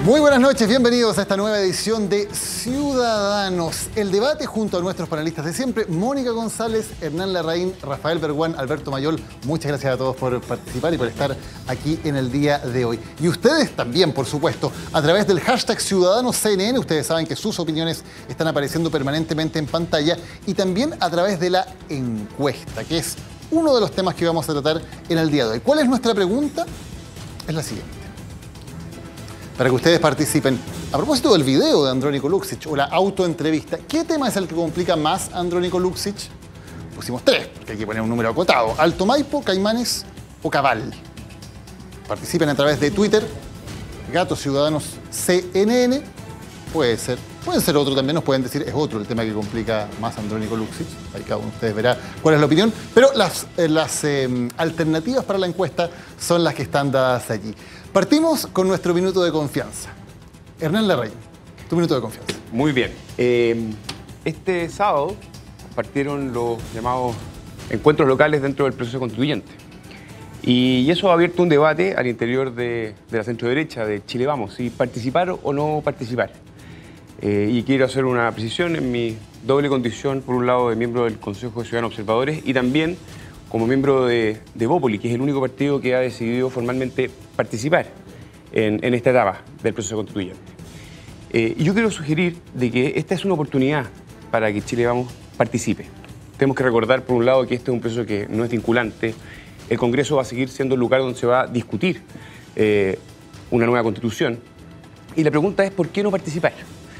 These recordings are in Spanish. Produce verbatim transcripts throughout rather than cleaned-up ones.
Muy buenas noches, bienvenidos a esta nueva edición de Ciudadanos. El debate junto a nuestros panelistas de siempre, Mónica González, Hernán Larraín, Rafael Berguán, Alberto Mayol. Muchas gracias a todos por participar y por estar aquí en el día de hoy. Y ustedes también, por supuesto, a través del hashtag CiudadanosCNN. Ustedes saben que sus opiniones están apareciendo permanentemente en pantalla. Y también a través de la encuesta, que es uno de los temas que vamos a tratar en el día de hoy. ¿Cuál es nuestra pregunta? Es la siguiente. Para que ustedes participen. A propósito del video de Andrónico Luksic o la autoentrevista, ¿qué tema es el que complica más a Andrónico Luksic? Pusimos tres, porque hay que poner un número acotado. Alto Maipo, Caimanes o Cabal. Participen a través de Twitter, Gato Ciudadanos C N N. Puede ser, puede ser otro también, nos pueden decir, es otro el tema que complica más a Andrónico Luksic. Ahí cada uno de ustedes verá cuál es la opinión. Pero las, eh, las eh, alternativas para la encuesta son las que están dadas allí. Partimos con nuestro minuto de confianza. Hernán Larraín, tu minuto de confianza. Muy bien. Eh, este sábado partieron los llamados encuentros locales dentro del proceso constituyente. Y eso ha abierto un debate al interior de, de la centro-derecha, de Chile Vamos, si participar o no participar. Eh, y quiero hacer una precisión en mi doble condición, por un lado de miembro del Consejo de Ciudadanos Observadores y también como miembro de, de Bópoli, que es el único partido que ha decidido formalmente participar en, en esta etapa del proceso constituyente. Eh, y yo quiero sugerir de que esta es una oportunidad para que Chile Vamos participe. Tenemos que recordar, por un lado, que este es un proceso que no es vinculante. El Congreso va a seguir siendo el lugar donde se va a discutir eh, una nueva constitución. Y la pregunta es, ¿por qué no participar?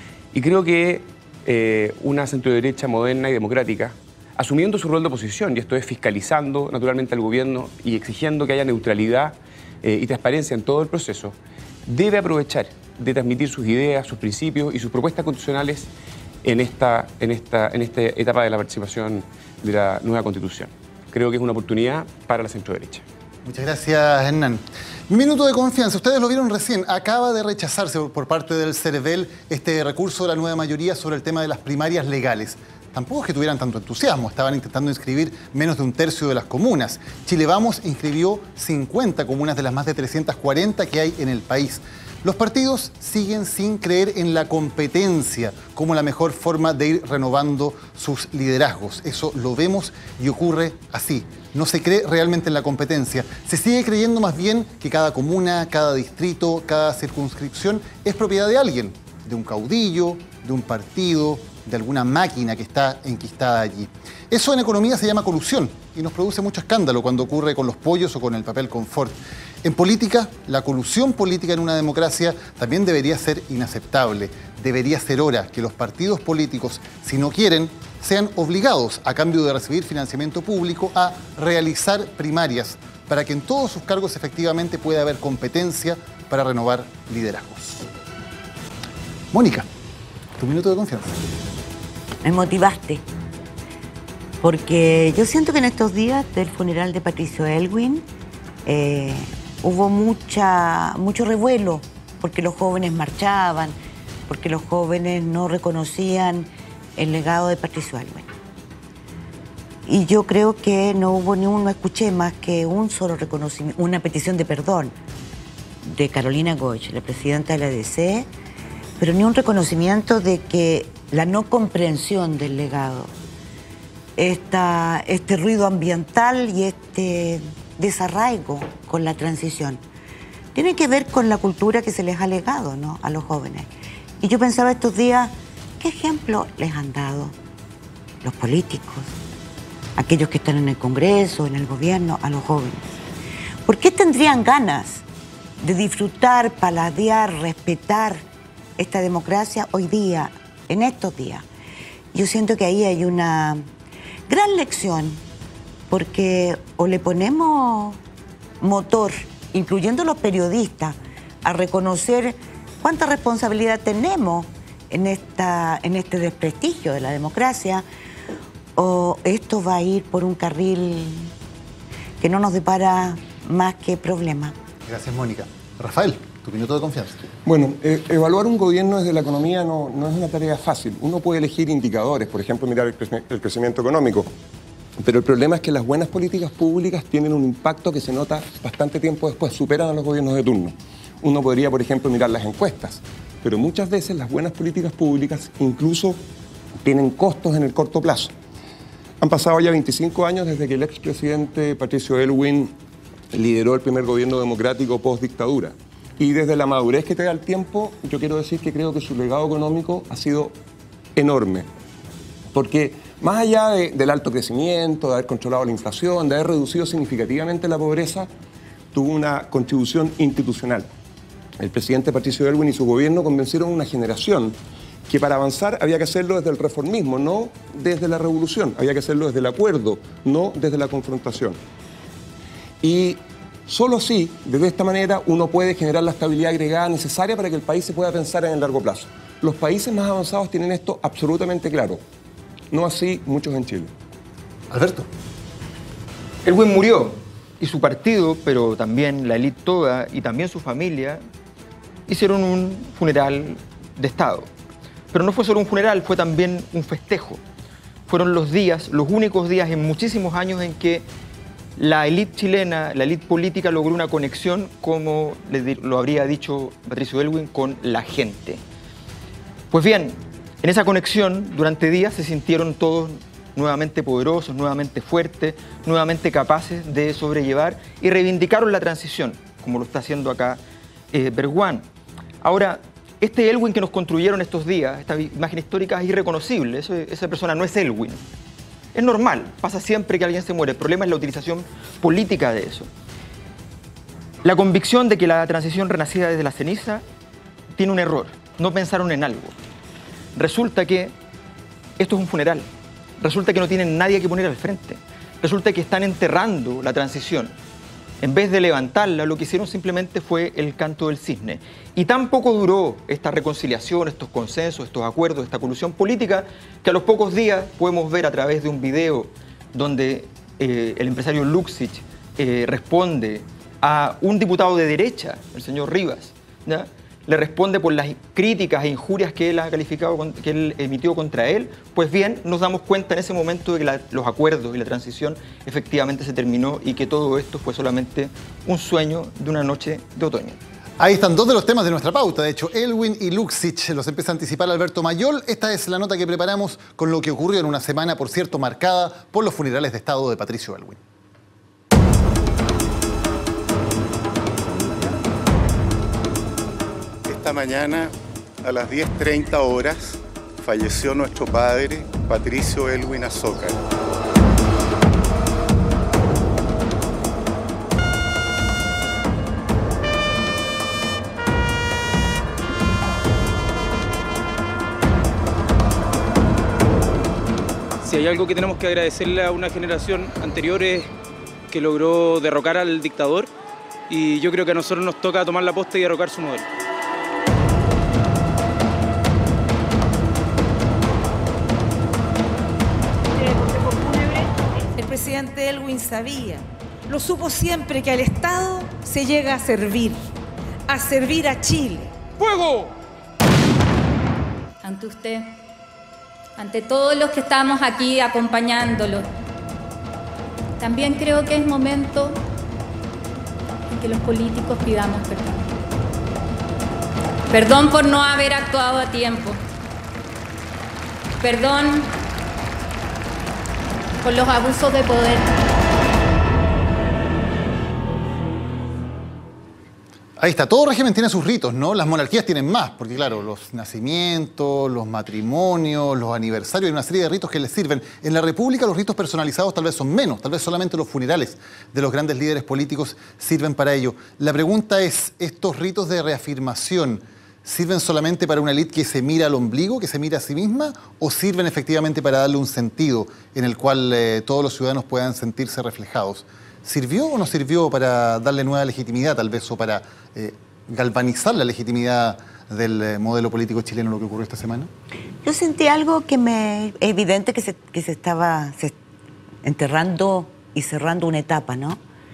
Y creo que eh, una centroderecha moderna y democrática, asumiendo su rol de oposición, y esto es fiscalizando naturalmente al gobierno y exigiendo que haya neutralidad eh, y transparencia en todo el proceso, debe aprovechar de transmitir sus ideas, sus principios y sus propuestas constitucionales en esta, en esta, en esta etapa de la participación de la nueva Constitución. Creo que es una oportunidad para la centroderecha. Muchas gracias, Hernán. Mi minuto de confianza, ustedes lo vieron recién, acaba de rechazarse por parte del CERVEL este recurso de la nueva mayoría sobre el tema de las primarias legales. Tampoco es que tuvieran tanto entusiasmo, estaban intentando inscribir menos de un tercio de las comunas. Chile Vamos inscribió cincuenta comunas de las más de trescientas cuarenta que hay en el país. Los partidos siguen sin creer en la competencia como la mejor forma de ir renovando sus liderazgos. Eso lo vemos y ocurre así. No se cree realmente en la competencia. Se sigue creyendo más bien que cada comuna, cada distrito, cada circunscripción es propiedad de alguien, de un caudillo, de un partido, de alguna máquina que está enquistada allí. Eso en economía se llama colusión y nos produce mucho escándalo cuando ocurre con los pollos o con el papel confort. En política, la colusión política en una democracia también debería ser inaceptable. Debería ser hora que los partidos políticos, si no quieren, sean obligados, a cambio de recibir financiamiento público, a realizar primarias para que en todos sus cargos efectivamente pueda haber competencia para renovar liderazgos. Mónica, tu minuto de confianza. Me motivaste, porque yo siento que en estos días del funeral de Patricio Aylwin eh, hubo mucha, mucho revuelo, porque los jóvenes marchaban, porque los jóvenes no reconocían el legado de Patricio Aylwin. Y yo creo que no hubo ni uno, no escuché más que un solo reconocimiento, una petición de perdón de Carolina Goich, la presidenta de la A D C, pero ni un reconocimiento de que la no comprensión del legado, esta, este ruido ambiental y este desarraigo con la transición, tiene que ver con la cultura que se les ha legado, ¿no?, a los jóvenes. Y yo pensaba estos días, ¿qué ejemplo les han dado los políticos, aquellos que están en el Congreso, en el gobierno, a los jóvenes? ¿Por qué tendrían ganas de disfrutar, paladear, respetar esta democracia hoy día, en estos días? Yo siento que ahí hay una gran lección, porque o le ponemos motor, incluyendo los periodistas, a reconocer cuánta responsabilidad tenemos en, esta, en este desprestigio de la democracia, o esto va a ir por un carril que no nos depara más que problemas. Gracias, Mónica. Rafael, tu minuto de confianza. Bueno, eh, evaluar un gobierno desde la economía no, no es una tarea fácil. Uno puede elegir indicadores, por ejemplo, mirar el, cre el crecimiento económico. Pero el problema es que las buenas políticas públicas tienen un impacto que se nota bastante tiempo después, superan a los gobiernos de turno. Uno podría, por ejemplo, mirar las encuestas, pero muchas veces las buenas políticas públicas incluso tienen costos en el corto plazo. Han pasado ya veinticinco años desde que el expresidente Patricio Aylwin lideró el primer gobierno democrático post-dictadura. Y desde la madurez que te da el tiempo, yo quiero decir que creo que su legado económico ha sido enorme. Porque más allá de, del alto crecimiento, de haber controlado la inflación, de haber reducido significativamente la pobreza, tuvo una contribución institucional. El presidente Patricio Aylwin y su gobierno convencieron a una generación que para avanzar había que hacerlo desde el reformismo, no desde la revolución. Había que hacerlo desde el acuerdo, no desde la confrontación. Y solo así, de esta manera, uno puede generar la estabilidad agregada necesaria para que el país se pueda pensar en el largo plazo. Los países más avanzados tienen esto absolutamente claro. No así muchos en Chile. Alberto. Aylwin murió y su partido, pero también la élite toda y también su familia, hicieron un funeral de Estado. Pero no fue solo un funeral, fue también un festejo. Fueron los días, los únicos días en muchísimos años en que la élite chilena, la élite política logró una conexión, como lo habría dicho Patricio Aylwin, con la gente. Pues bien, en esa conexión, durante días se sintieron todos nuevamente poderosos, nuevamente fuertes, nuevamente capaces de sobrellevar y reivindicaron la transición, como lo está haciendo acá eh, Bergüán. Ahora, este Aylwin que nos construyeron estos días, esta imagen histórica, es irreconocible. Eso, esa persona no es Aylwin. Es normal, pasa siempre que alguien se muere. El problema es la utilización política de eso. La convicción de que la transición renacida desde la ceniza tiene un error. No pensaron en algo. Resulta que esto es un funeral. Resulta que no tienen nadie que poner al frente. Resulta que están enterrando la transición. En vez de levantarla, lo que hicieron simplemente fue el canto del cisne. Y tampoco duró esta reconciliación, estos consensos, estos acuerdos, esta colusión política, que a los pocos días podemos ver a través de un video donde eh, el empresario Luksich eh, responde a un diputado de derecha, el señor Rivas, ¿ya? Le responde por las críticas e injurias que él ha calificado, que él emitió contra él. Pues bien, nos damos cuenta en ese momento de que la, los acuerdos y la transición efectivamente se terminó y que todo esto fue solamente un sueño de una noche de otoño. Ahí están dos de los temas de nuestra pauta. De hecho, Aylwin y Luksich los empieza a anticipar Alberto Mayol. Esta es la nota que preparamos con lo que ocurrió en una semana, por cierto, marcada por los funerales de Estado de Patricio Aylwin. Esta mañana, a las diez treinta horas, falleció nuestro padre, Patricio Aylwin Azócar. Si hay algo que tenemos que agradecerle a una generación anterior es que logró derrocar al dictador, y yo creo que a nosotros nos toca tomar la posta y derrocar su modelo. El presidente Aylwin sabía, lo supo siempre, que al Estado se llega a servir, a servir a Chile. ¡Fuego! Ante usted, ante todos los que estamos aquí acompañándolo, también creo que es momento en que los políticos pidamos perdón. Perdón por no haber actuado a tiempo. Perdón por los abusos de poder. Ahí está, todo régimen tiene sus ritos, ¿no? Las monarquías tienen más, porque claro, los nacimientos, los matrimonios, los aniversarios, hay una serie de ritos que les sirven. En la República los ritos personalizados tal vez son menos, tal vez solamente los funerales de los grandes líderes políticos sirven para ello. La pregunta es, ¿estos ritos de reafirmación sirven solamente para una élite que se mira al ombligo, que se mira a sí misma, o sirven efectivamente para darle un sentido en el cual eh, todos los ciudadanos puedan sentirse reflejados? ¿Sirvió o no sirvió para darle nueva legitimidad, tal vez, o para eh, galvanizar la legitimidad del eh, modelo político chileno, lo que ocurrió esta semana? Yo sentí algo que me es evidente que se, que se estaba se, enterrando y cerrando una etapa, ¿no?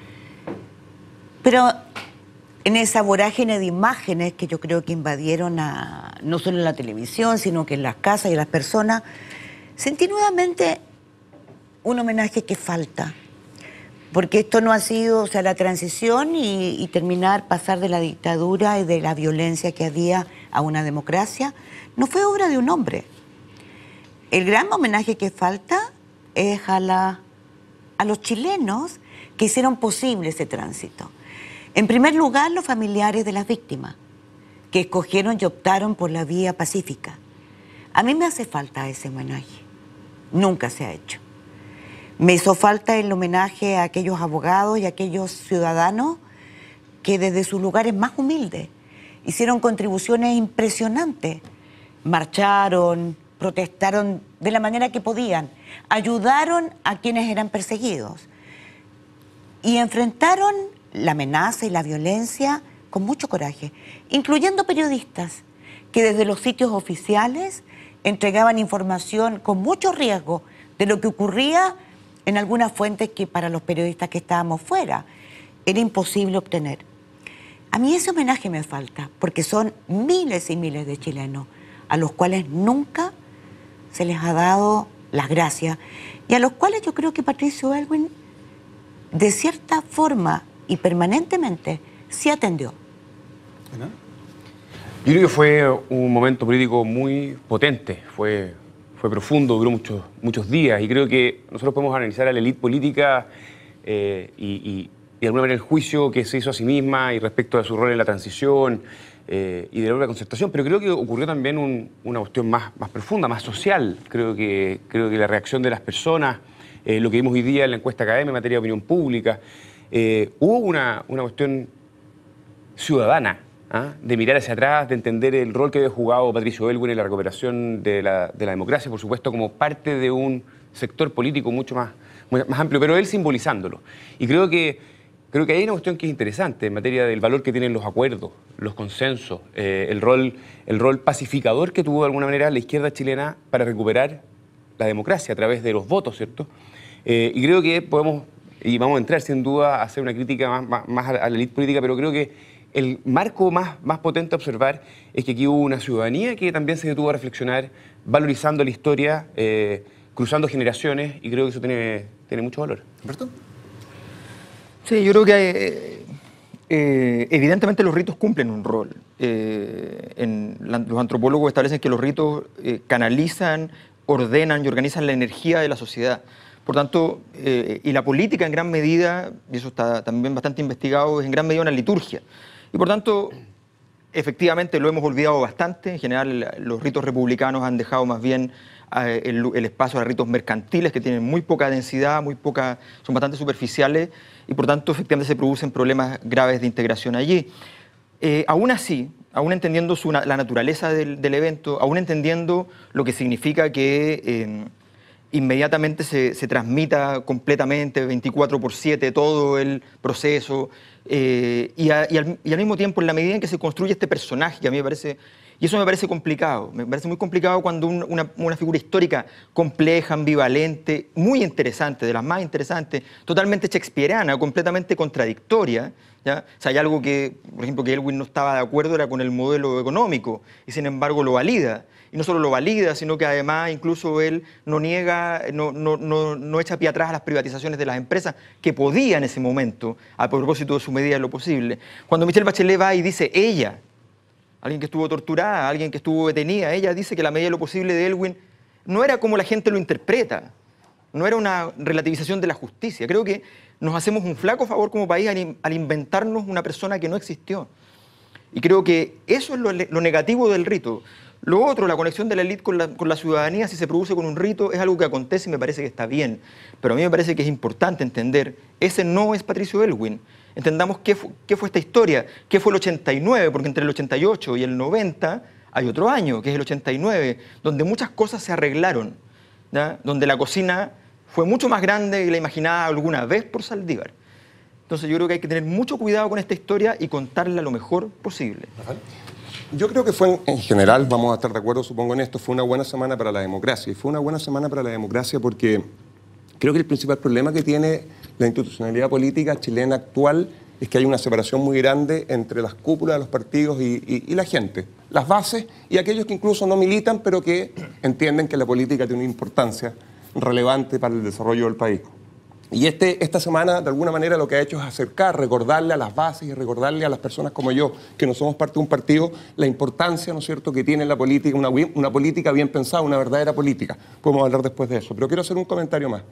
Pero en esa vorágine de imágenes que yo creo que invadieron a, no solo en la televisión, sino que en las casas y en las personas, sentí nuevamente un homenaje que falta. porque esto no ha sido, o sea, la transición y, y terminar, pasar de la dictadura y de la violencia que había a una democracia, no fue obra de un hombre. El gran homenaje que falta es a, la, a los chilenos que hicieron posible ese tránsito. En primer lugar, los familiares de las víctimas, que escogieron y optaron por la vía pacífica. A mí me hace falta ese homenaje. Nunca se ha hecho. Me hizo falta el homenaje a aquellos abogados y a aquellos ciudadanos que desde sus lugares más humildes hicieron contribuciones impresionantes. Marcharon, protestaron de la manera que podían, ayudaron a quienes eran perseguidos y enfrentaron la amenaza y la violencia con mucho coraje, incluyendo periodistas que desde los sitios oficiales entregaban información con mucho riesgo de lo que ocurría en algunas fuentes que para los periodistas que estábamos fuera era imposible obtener. A mí ese homenaje me falta, porque son miles y miles de chilenos a los cuales nunca se les ha dado las gracias y a los cuales yo creo que Patricio Aylwin de cierta forma y permanentemente sí atendió. ¿No? Yo creo que fue un momento político muy potente, fue, fue profundo, duró muchos, muchos días y creo que nosotros podemos analizar a la élite política eh, y, y, y de alguna manera el juicio que se hizo a sí misma y respecto a su rol en la transición eh, y de la concertación, pero creo que ocurrió también un, una cuestión más, más profunda, más social. Creo que, creo que la reacción de las personas, eh, lo que vimos hoy día en la encuesta académica en materia de opinión pública, eh, hubo una, una cuestión ciudadana, ¿ah? De mirar hacia atrás, de entender el rol que había jugado Patricio Aylwin en la recuperación de la, de la democracia, por supuesto, como parte de un sector político mucho más, más amplio, pero él simbolizándolo. Y creo que, creo que hay una cuestión que es interesante en materia del valor que tienen los acuerdos, los consensos, eh, el, rol, el rol pacificador que tuvo de alguna manera la izquierda chilena para recuperar la democracia a través de los votos, ¿cierto? Eh, y creo que podemos, y vamos a entrar sin duda a hacer una crítica más, más, más a la élite política, pero creo que el marco más, más potente a observar es que aquí hubo una ciudadanía que también se detuvo a reflexionar, valorizando la historia, eh, cruzando generaciones, y creo que eso tiene, tiene mucho valor. ¿Alberto? Sí, yo creo que eh, eh, evidentemente los ritos cumplen un rol. Eh, en la, los antropólogos establecen que los ritos eh, canalizan, ordenan y organizan la energía de la sociedad. Por tanto, eh, y la política en gran medida, y eso está también bastante investigado, es en gran medida una liturgia. Y por tanto, efectivamente lo hemos olvidado bastante. En general, los ritos republicanos han dejado más bien eh, el, el espacio a ritos mercantiles que tienen muy poca densidad, muy poca, son bastante superficiales y por tanto efectivamente se producen problemas graves de integración allí. Eh, aún así, aún entendiendo su, la naturaleza del, del evento, aún entendiendo lo que significa que eh, inmediatamente se, se transmita completamente, veinticuatro por siete, todo el proceso, eh, y, a, y, al, y al mismo tiempo, en la medida en que se construye este personaje, que a mí me parece, y eso me parece complicado, me parece muy complicado cuando un, una, una figura histórica compleja, ambivalente, muy interesante, de las más interesantes, totalmente shakespeariana, completamente contradictoria, ¿ya? O sea, hay algo que, por ejemplo, que Aylwin no estaba de acuerdo era con el modelo económico, y sin embargo lo valida. Y no solo lo valida, sino que además incluso él no niega, no, no, no, no echa pie atrás a las privatizaciones de las empresas que podía en ese momento, a propósito de su medida de lo posible. Cuando Michelle Bachelet va y dice ella, alguien que estuvo torturada, alguien que estuvo detenida, ella dice que la medida de lo posible de Aylwin no era como la gente lo interpreta, no era una relativización de la justicia. Creo que nos hacemos un flaco favor como país al, al inventarnos una persona que no existió. Y creo que eso es lo, lo negativo del rito. Lo otro, la conexión de la élite con la, con la ciudadanía, si se produce con un rito, es algo que acontece y me parece que está bien. Pero a mí me parece que es importante entender, ese no es Patricio Aylwin. Entendamos qué fue, qué fue esta historia, qué fue el ochenta y nueve, porque entre el ochenta y ocho y el noventa hay otro año, que es el ochenta y nueve, donde muchas cosas se arreglaron, ¿ya? Donde la cocina fue mucho más grande que la imaginada alguna vez por Saldívar. Entonces yo creo que hay que tener mucho cuidado con esta historia y contarla lo mejor posible. Rafael. Yo creo que fue, en general, vamos a estar de acuerdo, supongo, en esto, fue una buena semana para la democracia. Y fue una buena semana para la democracia porque creo que el principal problema que tiene la institucionalidad política chilena actual es que hay una separación muy grande entre las cúpulas de los partidos y, y, y la gente, las bases y aquellos que incluso no militan, pero que entienden que la política tiene una importancia relevante para el desarrollo del país. Y este, esta semana, de alguna manera, lo que ha hecho es acercar, recordarle a las bases y recordarle a las personas como yo, que no somos parte de un partido, la importancia, ¿no es cierto?, que tiene la política, una, una política bien pensada, una verdadera política. Podemos hablar después de eso, pero quiero hacer un comentario más.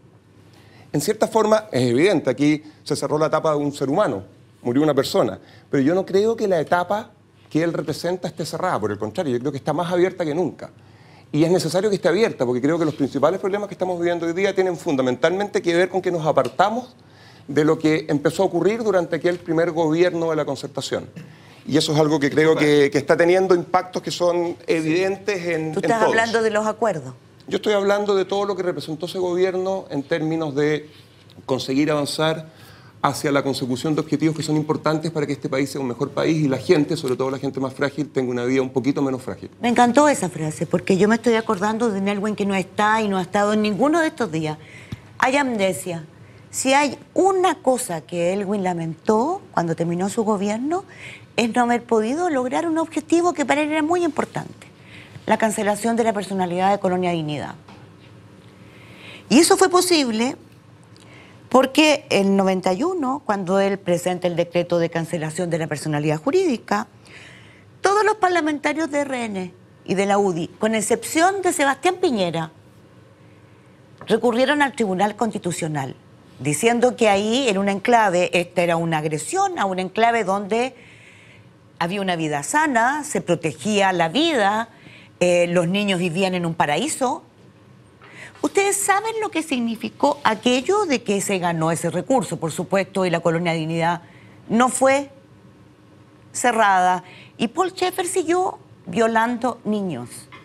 En cierta forma, es evidente, aquí se cerró la etapa de un ser humano, murió una persona, pero yo no creo que la etapa que él representa esté cerrada, por el contrario, yo creo que está más abierta que nunca. Y es necesario que esté abierta, porque creo que los principales problemas que estamos viviendo hoy día tienen fundamentalmente que ver con que nos apartamos de lo que empezó a ocurrir durante aquel primer gobierno de la concertación. Y eso es algo que creo que, que está teniendo impactos que son evidentes en, ¿Tú en estás todos. hablando de los acuerdos? Yo estoy hablando de todo lo que representó ese gobierno en términos de conseguir avanzar hacia la consecución de objetivos que son importantes para que este país sea un mejor país y la gente, sobre todo la gente más frágil, tenga una vida un poquito menos frágil. Me encantó esa frase, porque yo me estoy acordando de Nelwyn que no está y no ha estado en ninguno de estos días. Hay amnesia. Si hay una cosa que Elwin lamentó cuando terminó su gobierno, es no haber podido lograr un objetivo que para él era muy importante: la cancelación de la personalidad de Colonia Dignidad. Y eso fue posible porque en noventa y uno, cuando él presenta el decreto de cancelación de la personalidad jurídica, todos los parlamentarios de R N y de la U D I, con excepción de Sebastián Piñera, recurrieron al Tribunal Constitucional, diciendo que ahí, en un enclave, esta era una agresión a un enclave donde había una vida sana, se protegía la vida, eh, los niños vivían en un paraíso. ¿Ustedes saben lo que significó aquello de que se ganó ese recurso, por supuesto, y la Colonia Dignidad no fue cerrada? Y Paul Schaeffer siguió violando niños.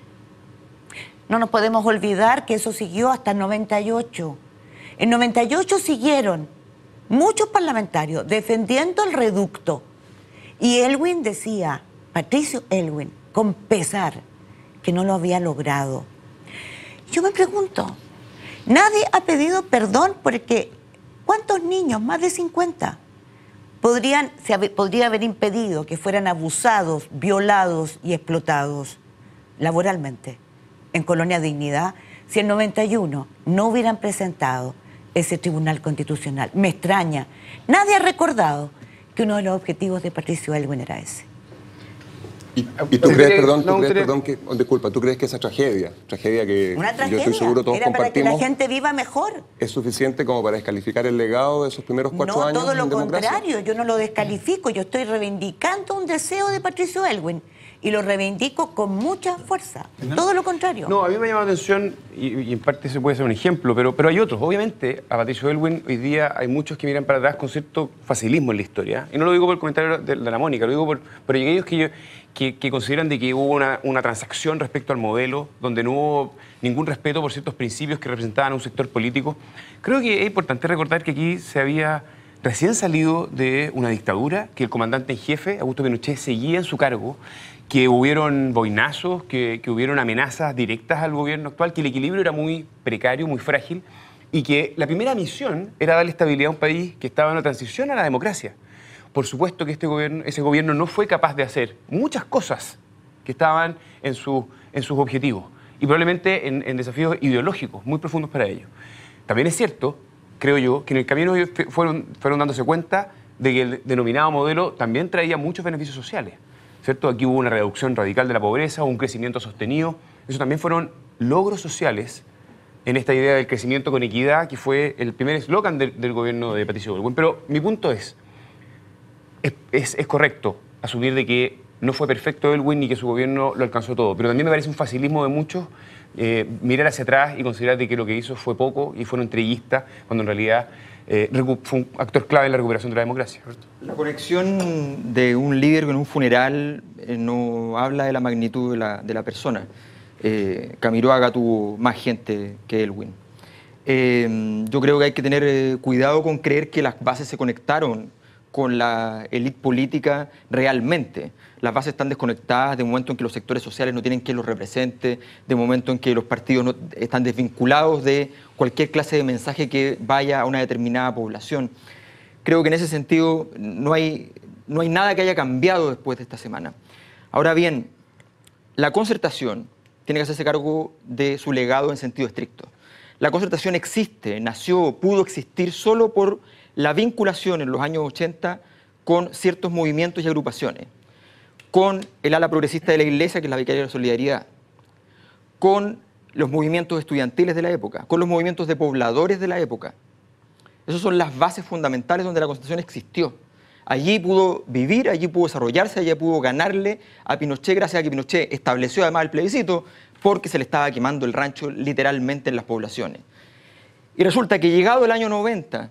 No nos podemos olvidar que eso siguió hasta el noventa y ocho. En noventa y ocho siguieron muchos parlamentarios defendiendo el reducto. Y Elwin decía, Patricio Elwin, con pesar, que no lo había logrado. Yo me pregunto, nadie ha pedido perdón porque ¿cuántos niños, más de cincuenta, podrían, se podría haber impedido que fueran abusados, violados y explotados laboralmente en Colonia Dignidad si en noventa y uno no hubieran presentado ese Tribunal Constitucional? Me extraña. Nadie ha recordado que uno de los objetivos de Patricio Elwin era ese. ¿Y, y tú crees, perdón, tú crees, perdón, que, oh, disculpa, tú crees que esa tragedia, tragedia que Una tragedia. yo estoy seguro todos era para compartimos, que la gente viva mejor, es suficiente como para descalificar el legado de esos primeros cuatro no, años todo lo en democracia? contrario, yo no lo descalifico, yo estoy reivindicando un deseo de Patricio Elwin y lo reivindico con mucha fuerza, ¿no? Todo lo contrario. No, a mí me llama la atención, y, y en parte se puede ser un ejemplo, pero, pero hay otros. Obviamente, a Patricio Elwin hoy día hay muchos que miran para atrás con cierto facilismo en la historia. Y no lo digo por el comentario de, de la Mónica, lo digo por, por aquellos que, yo, que, que consideran de que hubo una, una transacción respecto al modelo, donde no hubo ningún respeto por ciertos principios que representaban a un sector político. Creo que es importante recordar que aquí se había recién salido de una dictadura, que el comandante en jefe, Augusto Pinochet, seguía en su cargo, que hubieron boinazos, que, que hubieron amenazas directas al gobierno actual, que el equilibrio era muy precario, muy frágil, y que la primera misión era darle estabilidad a un país que estaba en una transición a la democracia. Por supuesto que este gobierno, ese gobierno no fue capaz de hacer muchas cosas que estaban en, su, en sus objetivos, y probablemente en, en desafíos ideológicos muy profundos para ellos. También es cierto, creo yo, que en el camino ellos fueron, fueron dándose cuenta de que el denominado modelo también traía muchos beneficios sociales, ¿cierto? Aquí hubo una reducción radical de la pobreza, hubo un crecimiento sostenido. Eso también fueron logros sociales en esta idea del crecimiento con equidad, que fue el primer eslogan del, del gobierno de Patricio Elwin. Pero mi punto es, es, es, es correcto asumir de que no fue perfecto Elwin ni que su gobierno lo alcanzó todo, pero también me parece un facilismo de muchos eh, mirar hacia atrás y considerar de que lo que hizo fue poco y fueron entreguistas, cuando en realidad eh, fue un actor clave en la recuperación de la democracia. La conexión de un líder con un funeral eh, no habla de la magnitud de la, de la persona. Eh, Camiroaga tuvo más gente que Elwin. Eh, yo creo que hay que tener eh, cuidado con creer que las bases se conectaron con la élite política realmente. Las bases están desconectadas de momento en que los sectores sociales no tienen quien los represente, de momento en que los partidos no, están desvinculados de cualquier clase de mensaje que vaya a una determinada población. Creo que en ese sentido no hay, no hay nada que haya cambiado después de esta semana. Ahora bien, la concertación tiene que hacerse cargo de su legado en sentido estricto. La Concertación existe, nació, pudo existir solo por la vinculación en los años ochenta con ciertos movimientos y agrupaciones, con el ala progresista de la Iglesia, que es la Vicaría de la Solidaridad, con los movimientos estudiantiles de la época, con los movimientos de pobladores de la época. Esas son las bases fundamentales donde la Concertación existió. Allí pudo vivir, allí pudo desarrollarse, allí pudo ganarle a Pinochet, gracias a que Pinochet estableció además el plebiscito, porque se le estaba quemando el rancho literalmente en las poblaciones. Y resulta que llegado el año noventa,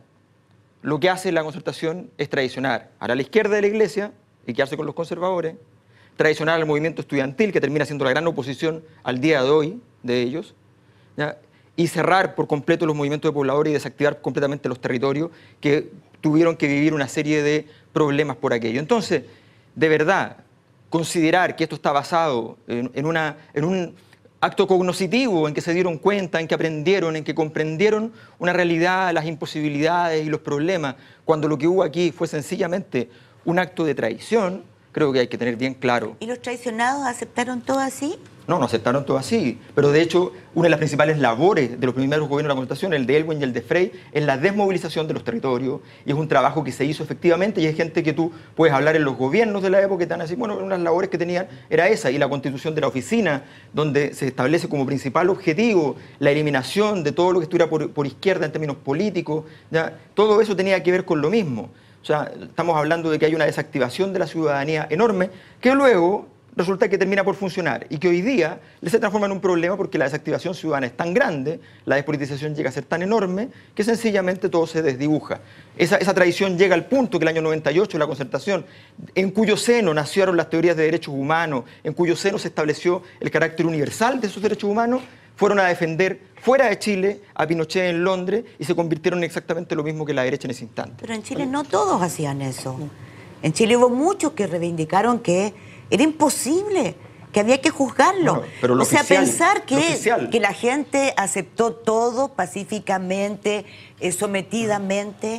lo que hace la Concertación es traicionar a la izquierda de la Iglesia y quedarse con los conservadores, traicionar al movimiento estudiantil, que termina siendo la gran oposición al día de hoy de ellos, ¿ya? Y cerrar por completo los movimientos de pobladores y desactivar completamente los territorios que tuvieron que vivir una serie de problemas por aquello. Entonces, de verdad, considerar que esto está basado en, en, una, en un acto cognoscitivo, en que se dieron cuenta, en que aprendieron, en que comprendieron una realidad, las imposibilidades y los problemas, cuando lo que hubo aquí fue sencillamente un acto de traición, creo que hay que tener bien claro. ¿Y los traicionados aceptaron todo así? No, no aceptaron todo así, pero de hecho una de las principales labores de los primeros gobiernos de la Concertación, el de Aylwin y el de Frey, es la desmovilización de los territorios, y es un trabajo que se hizo efectivamente, y hay gente que tú puedes hablar en los gobiernos de la época que están así, bueno, una de las labores que tenían era esa, y la constitución de la oficina, donde se establece como principal objetivo la eliminación de todo lo que estuviera por, por izquierda en términos políticos, ¿ya? Todo eso tenía que ver con lo mismo. O sea, estamos hablando de que hay una desactivación de la ciudadanía enorme, que luego resulta que termina por funcionar y que hoy día se transforma en un problema porque la desactivación ciudadana es tan grande, la despolitización llega a ser tan enorme, que sencillamente todo se desdibuja. Esa, esa tradición llega al punto que el año noventa y ocho, la Concertación, en cuyo seno nacieron las teorías de derechos humanos, en cuyo seno se estableció el carácter universal de esos derechos humanos, fueron a defender fuera de Chile a Pinochet en Londres y se convirtieron en exactamente lo mismo que la derecha en ese instante. Pero en Chile no todos hacían eso. En Chile hubo muchos que reivindicaron que era imposible, que había que juzgarlo. Bueno, pero lo o sea, oficial, pensar que, oficial. que la gente aceptó todo pacíficamente, eh, sometidamente,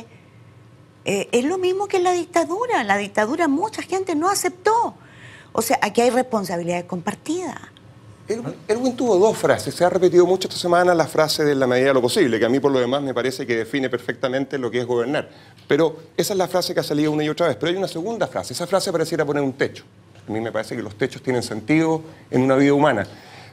eh, es lo mismo que en la dictadura. En la dictadura mucha gente no aceptó. O sea, aquí hay responsabilidades compartidas. Aylwin tuvo dos frases, se ha repetido mucho esta semana la frase de la medida de lo posible, que a mí por lo demás me parece que define perfectamente lo que es gobernar. Pero esa es la frase que ha salido una y otra vez. Pero hay una segunda frase, esa frase pareciera poner un techo. A mí me parece que los techos tienen sentido en una vida humana.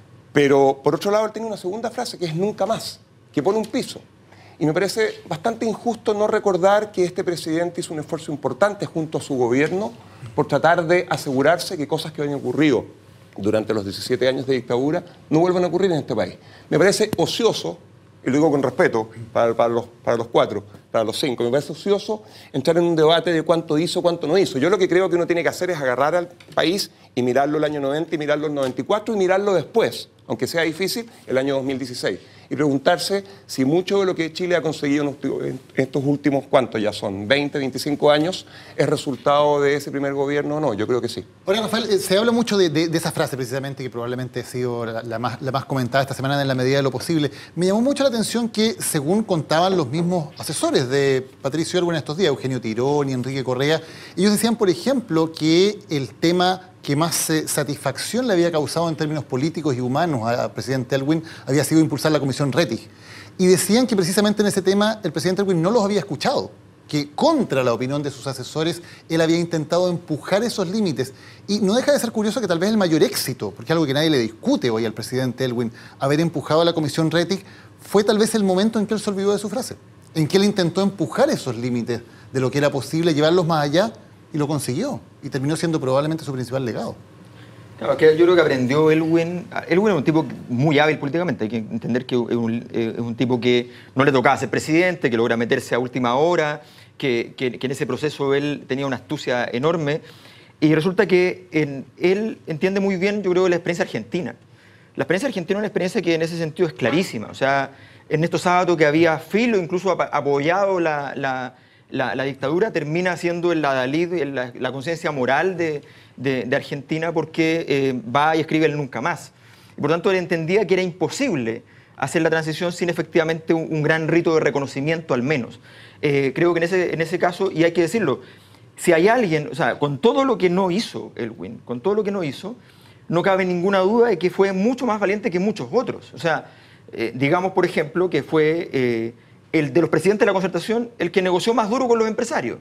Pero por otro lado él tiene una segunda frase que es nunca más, que pone un piso. Y me parece bastante injusto no recordar que este presidente hizo un esfuerzo importante junto a su gobierno por tratar de asegurarse que cosas que habían ocurrido durante los diecisiete años de dictadura no vuelvan a ocurrir en este país. Me parece ocioso, y lo digo con respeto para, para, los, para los cuatro, para los cinco, me parece ocioso entrar en un debate de cuánto hizo, cuánto no hizo. Yo lo que creo que uno tiene que hacer es agarrar al país y mirarlo el año noventa y mirarlo el noventa y cuatro y mirarlo después, aunque sea difícil, el año dos mil dieciséis. Y preguntarse si mucho de lo que Chile ha conseguido en estos últimos, ¿cuántos ya son? veinte, veinticinco años, ¿es resultado de ese primer gobierno o no? Yo creo que sí. Ahora, Rafael, se habla mucho de, de, de esa frase precisamente, que probablemente ha sido la, la, más, la más comentada esta semana en la medida de lo posible. Me llamó mucho la atención que, según contaban los mismos asesores de Patricio Aylwin estos días, Eugenio Tirón y Enrique Correa, ellos decían, por ejemplo, que el tema que más eh, satisfacción le había causado en términos políticos y humanos al presidente Aylwin había sido impulsar la comisión Rettig. Y decían que precisamente en ese tema el presidente Aylwin no los había escuchado, que contra la opinión de sus asesores él había intentado empujar esos límites. Y no deja de ser curioso que tal vez el mayor éxito, porque algo que nadie le discute hoy al presidente Aylwin, haber empujado a la comisión Rettig, fue tal vez el momento en que él se olvidó de su frase, en que él intentó empujar esos límites de lo que era posible, llevarlos más allá, y lo consiguió, y terminó siendo probablemente su principal legado. Claro, que yo creo que aprendió Aylwin. Aylwin es un tipo muy hábil políticamente, hay que entender que es un, es un tipo que no le tocaba ser presidente, que logra meterse a última hora, que, que, que en ese proceso él tenía una astucia enorme, y resulta que en, él entiende muy bien, yo creo, la experiencia argentina. La experiencia argentina es una experiencia que en ese sentido es clarísima. O sea, Ernesto Sábato, que había filo, incluso apoyado la... la La, la dictadura, termina siendo el adalid, la, la conciencia moral de, de, de Argentina, porque eh, va y escribe el nunca más. Y por tanto él entendía que era imposible hacer la transición sin efectivamente un, un gran rito de reconocimiento al menos. Eh, creo que en ese, en ese caso, y hay que decirlo, si hay alguien, o sea, con todo lo que no hizo Aylwin, con todo lo que no hizo, no cabe ninguna duda de que fue mucho más valiente que muchos otros. O sea, Eh, digamos, por ejemplo, que fue eh, el de los presidentes de la concertación el que negoció más duro con los empresarios.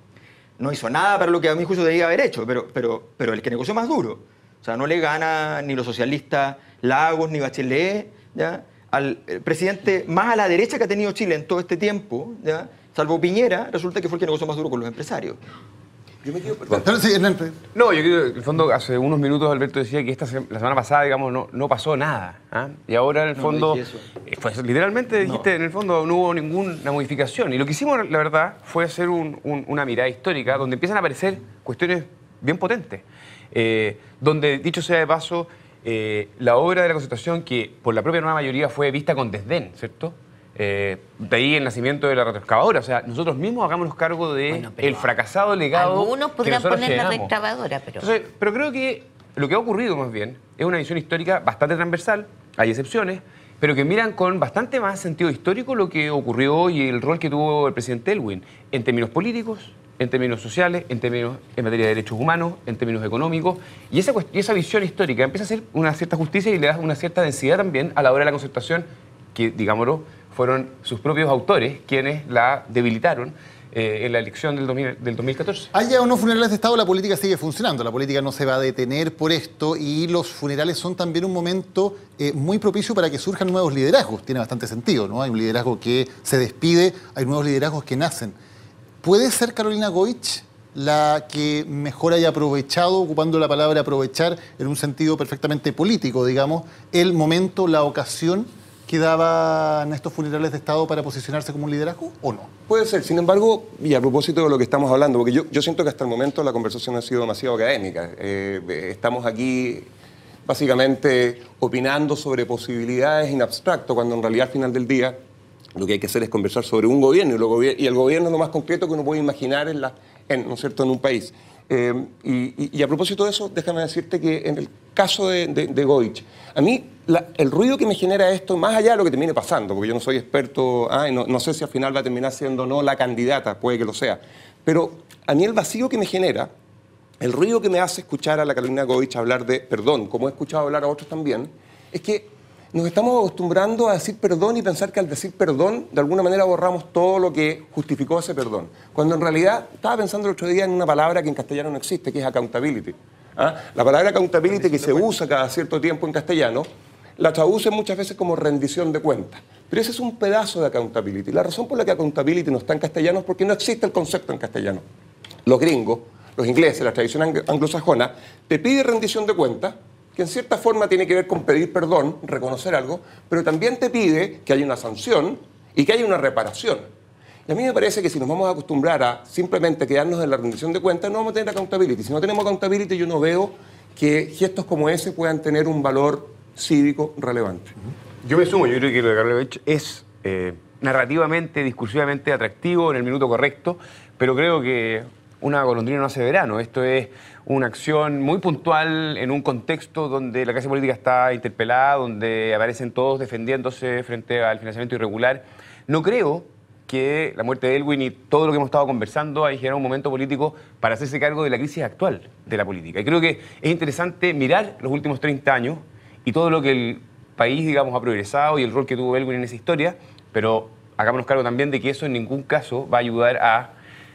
No hizo nada para lo que a mi juicio debía haber hecho, pero, pero, pero el que negoció más duro. O sea, no le gana ni los socialistas Lagos ni Bachelet, ¿ya?, al presidente más a la derecha que ha tenido Chile en todo este tiempo, ¿ya?, salvo Piñera, resulta que fue el que negoció más duro con los empresarios. Yo me quedo, perdón. No, yo creo que en el fondo hace unos minutos Alberto decía que esta la semana pasada, digamos, no, no pasó nada. ¿Ah? Y ahora en el fondo, no, pues, literalmente dijiste, no. En el fondo no hubo ninguna modificación. Y lo que hicimos, la verdad, fue hacer un, un, una mirada histórica donde empiezan a aparecer cuestiones bien potentes. Eh, donde, dicho sea de paso, eh, la obra de la Concertación, que por la propia nueva mayoría fue vista con desdén, ¿cierto? Eh, de ahí el nacimiento de la retroexcavadora. O sea, nosotros mismos hagámonos cargo de bueno, el fracasado legado. Algunos podrían poner generamos. La retroexcavadora, pero... Entonces, pero creo que lo que ha ocurrido más bien es una visión histórica bastante transversal, hay excepciones, pero que miran con bastante más sentido histórico lo que ocurrió y el rol que tuvo el presidente Aylwin en términos políticos, en términos sociales, en términos en materia de derechos humanos, en términos económicos, y esa, y esa visión histórica empieza a hacer una cierta justicia y le da una cierta densidad también a la obra de la Concertación, que, digámoslo, fueron sus propios autores quienes la debilitaron eh, en la elección del, dos mil, del dos mil catorce. Haya o no funerales de Estado, la política sigue funcionando. La política no se va a detener por esto y los funerales son también un momento eh, muy propicio para que surjan nuevos liderazgos. Tiene bastante sentido, ¿no? Hay un liderazgo que se despide, hay nuevos liderazgos que nacen. ¿Puede ser Carolina Goich la que mejor haya aprovechado, ocupando la palabra aprovechar en un sentido perfectamente político, digamos, el momento, la ocasión que daban estos funerales de Estado para posicionarse como un liderazgo, o no? Puede ser. Sin embargo, y a propósito de lo que estamos hablando, porque yo, yo siento que hasta el momento la conversación ha sido demasiado académica. Eh, estamos aquí básicamente opinando sobre posibilidades en abstracto, cuando en realidad al final del día lo que hay que hacer es conversar sobre un gobierno, y, lo gobier y el gobierno es lo más concreto que uno puede imaginar en, la, en, ¿no es cierto?, en un país. Eh, y, y, y a propósito de eso, déjame decirte que en el caso de, de, de Goich, a mí la, el ruido que me genera esto, más allá de lo que termine pasando, porque yo no soy experto, ah, no, no sé si al final va a terminar siendo o no la candidata, puede que lo sea, pero a mí el vacío que me genera, el ruido que me hace escuchar a la Carolina Goich hablar de perdón, como he escuchado hablar a otros también, es que nos estamos acostumbrando a decir perdón y pensar que al decir perdón, de alguna manera borramos todo lo que justificó ese perdón. Cuando en realidad, estaba pensando el otro día en una palabra que en castellano no existe, que es accountability. ¿Ah? La palabra accountability, que se usa cada cierto tiempo en castellano, la traducen muchas veces como rendición de cuentas. Pero ese es un pedazo de accountability. La razón por la que accountability no está en castellano es porque no existe el concepto en castellano. Los gringos, los ingleses, la tradición anglosajona, te pide rendición de cuentas, que en cierta forma tiene que ver con pedir perdón, reconocer algo, pero también te pide que haya una sanción y que haya una reparación. Y a mí me parece que si nos vamos a acostumbrar a simplemente quedarnos en la rendición de cuentas, no vamos a tener accountability. Si no tenemos accountability, yo no veo que gestos como ese puedan tener un valor cívico relevante. Yo me sumo, yo creo que lo de Karlovich es eh, narrativamente, discursivamente atractivo en el minuto correcto, pero creo que una golondrina no hace verano. Esto es una acción muy puntual en un contexto donde la clase política está interpelada, donde aparecen todos defendiéndose frente al financiamiento irregular. No creo que la muerte de Aylwin y todo lo que hemos estado conversando haya generado un momento político para hacerse cargo de la crisis actual de la política. Y creo que es interesante mirar los últimos treinta años y todo lo que el país, digamos, ha progresado y el rol que tuvo Aylwin en esa historia, pero hagámonos cargo también de que eso en ningún caso va a ayudar a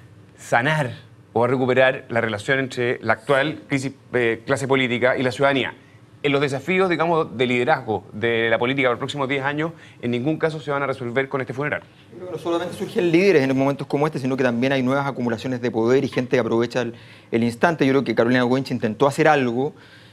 sanar o a recuperar la relación entre la actual crisis, eh, clase política y la ciudadanía. En los desafíos, digamos, de liderazgo de la política para los próximos diez años, en ningún caso se van a resolver con este funeral. Yo creo que no solamente surgen líderes en momentos como este, sino que también hay nuevas acumulaciones de poder y gente que aprovecha el, el instante. Yo creo que Carolina Goich intentó hacer algo,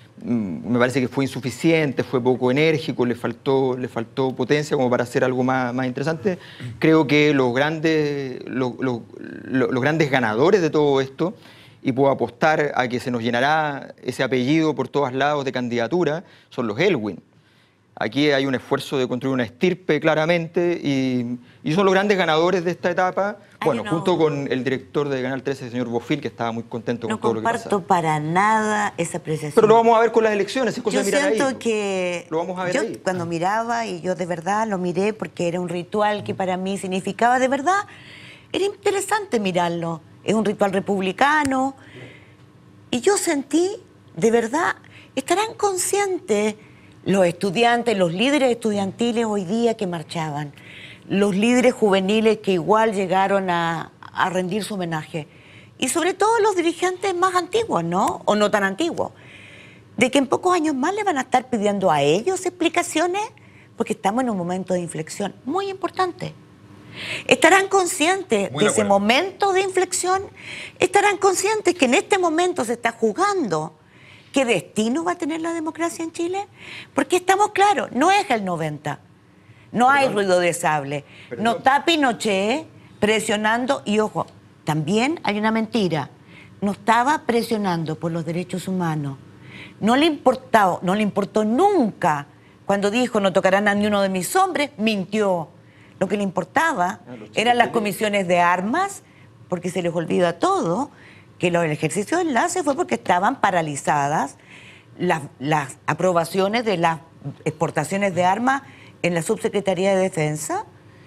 me parece que fue insuficiente, fue poco enérgico, le faltó, le faltó potencia como para hacer algo más, más interesante. Creo que los grandes, los, los, los grandes ganadores de todo esto, y puedo apostar a que se nos llenará ese apellido por todos lados de candidatura, son los Aylwin. Aquí hay un esfuerzo de construir una estirpe claramente y, y son los grandes ganadores de esta etapa. Bueno, no, junto con el director de Canal trece, el señor Bofil, que estaba muy contento no con todo lo que pasaba. No comparto para nada esa apreciación. Pero lo vamos a ver con las elecciones, es cosa yo de mirar siento ahí. que lo vamos a ver yo ahí. Cuando miraba, y yo de verdad lo miré porque era un ritual que para mí significaba de verdad, era interesante mirarlo. Es un ritual republicano. Y yo sentí, de verdad, estarán conscientes los estudiantes, los líderes estudiantiles hoy día que marchaban, los líderes juveniles que igual llegaron a, a rendir su homenaje, y sobre todo los dirigentes más antiguos, ¿no? O no tan antiguos, de que en pocos años más le van a estar pidiendo a ellos explicaciones, porque estamos en un momento de inflexión muy importante. ¿Estarán conscientes de ese momento de inflexión? ¿Estarán conscientes que en este momento se está jugando qué destino va a tener la democracia en Chile? Porque estamos claros, no es el noventa, no hay ruido de sable, no está Pinochet presionando, y ojo, también hay una mentira, no estaba presionando por los derechos humanos, no le importó, no le importó nunca, cuando dijo no tocarán a ni uno de mis hombres, mintió. Lo que le importaba eran las comisiones de armas, porque se les olvida todo, que el ejercicio de enlace fue porque estaban paralizadas las, las aprobaciones de las exportaciones de armas en la Subsecretaría de Defensa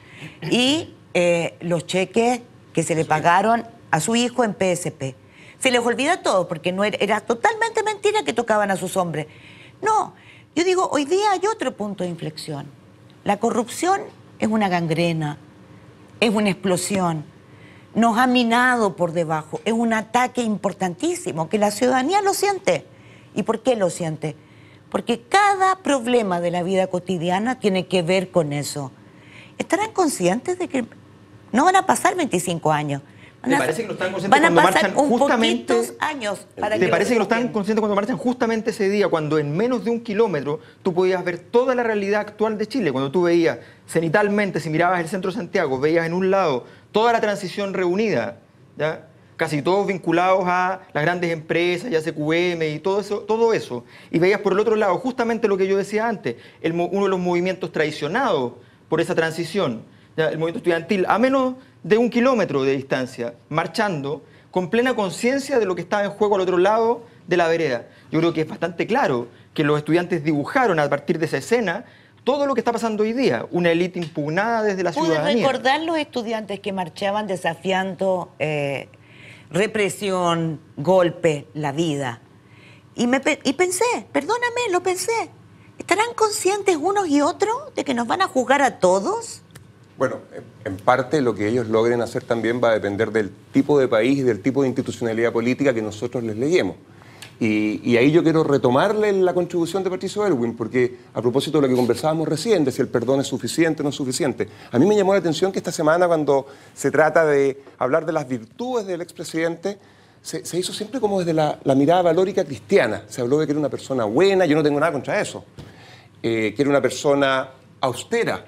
y eh, los cheques que se le pagaron a su hijo en P S P. Se les olvida todo, porque no era, era totalmente mentira que tocaban a sus hombres. No, yo digo, hoy día hay otro punto de inflexión. La corrupción es una gangrena, es una explosión, nos ha minado por debajo, es un ataque importantísimo que la ciudadanía lo siente. ¿Y por qué lo siente? Porque cada problema de la vida cotidiana tiene que ver con eso. ¿Estarán conscientes de que no van a pasar veinticinco años? ¿Te parece que no están conscientes cuando marchan justamente años para ¿Te que parece que no están bien. conscientes cuando marchan justamente ese día, cuando en menos de un kilómetro tú podías ver toda la realidad actual de Chile? Cuando tú veías cenitalmente, si mirabas el centro de Santiago, veías en un lado toda la transición reunida, ¿ya? Casi todos vinculados a las grandes empresas, ya C Q M y todo eso, todo eso. Y veías por el otro lado justamente lo que yo decía antes, el, uno de los movimientos traicionados por esa transición, ¿ya? El movimiento estudiantil, a menos de un kilómetro de distancia, marchando con plena conciencia de lo que estaba en juego al otro lado de la vereda. Yo creo que es bastante claro que los estudiantes dibujaron a partir de esa escena todo lo que está pasando hoy día, una élite impugnada desde la ciudadanía. ¿Pude recordar los estudiantes que marchaban desafiando eh, represión, golpe, la vida? Y, me, y pensé, perdóname, lo pensé, ¿estarán conscientes unos y otros de que nos van a juzgar a todos? Bueno, en parte lo que ellos logren hacer también va a depender del tipo de país y del tipo de institucionalidad política que nosotros les leguemos. Y, y ahí yo quiero retomarle la contribución de Patricio Aylwin, porque a propósito de lo que conversábamos recién, de si el perdón es suficiente o no es suficiente, a mí me llamó la atención que esta semana, cuando se trata de hablar de las virtudes del expresidente, se, se hizo siempre como desde la, la mirada valórica cristiana. Se habló de que era una persona buena, yo no tengo nada contra eso, eh, que era una persona austera.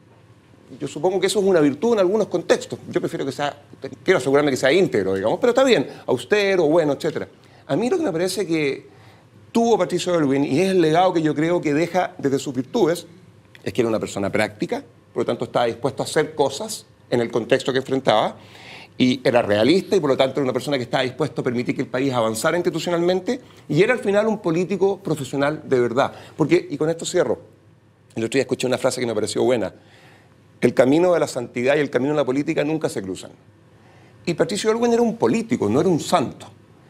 Yo supongo que eso es una virtud en algunos contextos. Yo prefiero que sea, quiero asegurarme que sea íntegro, digamos, pero está bien, austero, bueno, etcétera. A mí lo que me parece que tuvo Patricio Aylwin, y es el legado que yo creo que deja desde sus virtudes, es que era una persona práctica, por lo tanto estaba dispuesto a hacer cosas en el contexto que enfrentaba, y era realista, y por lo tanto era una persona que estaba dispuesto a permitir que el país avanzara institucionalmente, y era al final un político profesional de verdad. Porque, y con esto cierro, el otro día escuché una frase que me pareció buena: el camino de la santidad y el camino de la política nunca se cruzan. Y Patricio Aylwin era un político, no era un santo.